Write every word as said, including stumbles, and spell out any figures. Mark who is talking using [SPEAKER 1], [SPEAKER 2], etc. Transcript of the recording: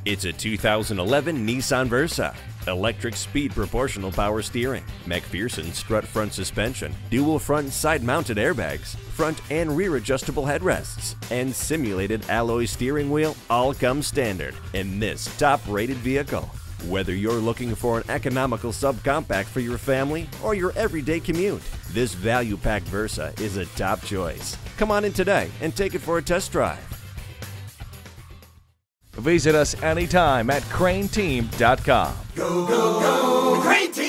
[SPEAKER 1] It's a two thousand eleven Nissan Versa. Electric speed proportional power steering, McPherson strut front suspension, dual front side-mounted airbags, front and rear adjustable headrests, and simulated alloy steering wheel all come standard in this top-rated vehicle. Whether you're looking for an economical subcompact for your family or your everyday commute, this value-packed Versa is a top choice. Come on in today and take it for a test drive.
[SPEAKER 2] Visit us anytime at crane team dot com.
[SPEAKER 3] Go, go, go, Crane Team!